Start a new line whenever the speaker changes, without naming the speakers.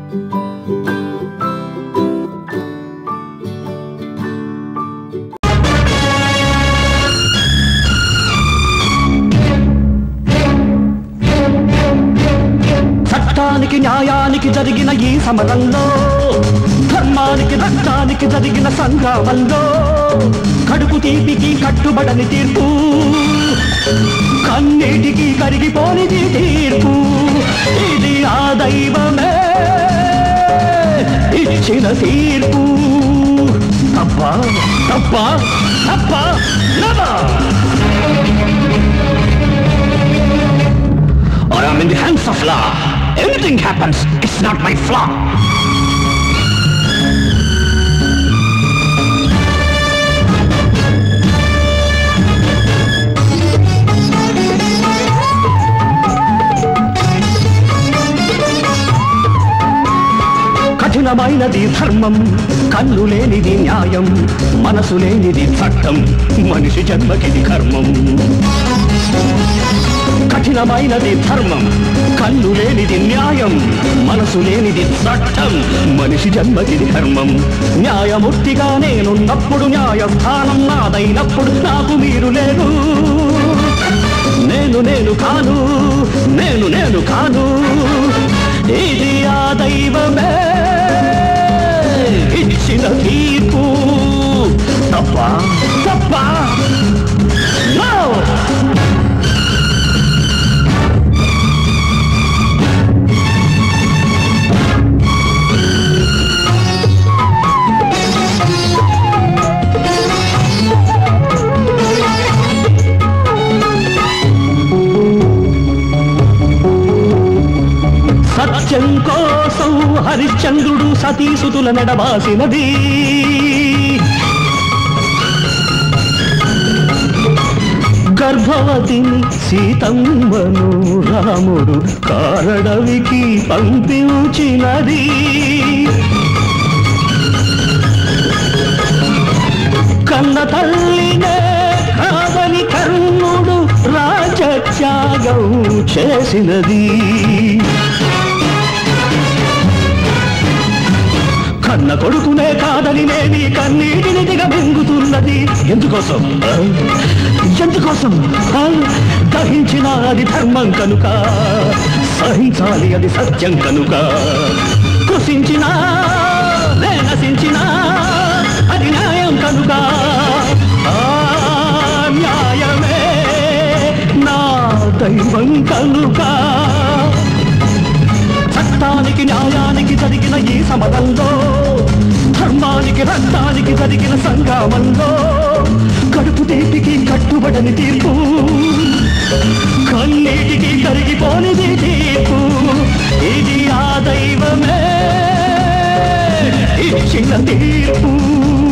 చట్టానికి న్యాయానికి జరిగిన ఈ సమరంలో, ధర్మానికి రక్తానికి జరిగిన సంగ్రామంలో, కడుపు తీపికి కట్టుబడని తీర్పు, కన్నీటికి కరిగిపోనిది తీర్పు. ఇది ఆ దైవమే ఇచ్చిన తీర్పు. తప్ప తప్ప తప్ప or I'm in the hands of law. Anything happens, it's not my flaw. కఠినమైనది ధర్మం, కన్ను లేనిది న్యాయం, మనసు లేనిది చట్టం, మనిషి జన్మకిది కర్మం. కఠినమైనది ధర్మం, కన్ను లేనిది న్యాయం, మనసు లేనిది చట్టం, మనిషి జన్మకిది కర్మం. న్యాయమూర్తిగా నేనున్నప్పుడు, న్యాయస్థానం నాదైనప్పుడు నాకు మీరు లేరు. నేను కాను, నేను కాను. ఇది ఆ దైవమే ఇచ్చిన తీర్పు. తప్ప తప్ప నో. సత్యం కోసం హరిశ్చంద్రుడు సతీసుతుల మెడబాసినది. గర్భవతిని సీతమ్మను రాముడు కారడవికి పంపించినది. కన్న తల్లినే కాదని కర్ణుడు రాజత్యాగం చేసినది. కన్న కొడుకునే కాదని నేని కన్నీటిని దిగమింగుతున్నది. ఎందుకోసం ఎందుకోసం? దహించిన అది ధర్మం కనుక, సహించాలి అది సత్యం కనుక. కృషించినా నశించినా అది న్యాయం కనుక. న్యాయమే నా దైవం కనుక. చట్టానికి న్యాయానికి జరిగిన ఈ సమరంలో, ధర్మానికి రక్తానికి జరిగిన సంగ్రామంలో, కడుపు తీపికి కట్టుబడని తీర్పు, కన్నీటికి కరిగిపోనిది తీర్పు. ఇది ఆ దైవమే ఇచ్చిన తీర్పు.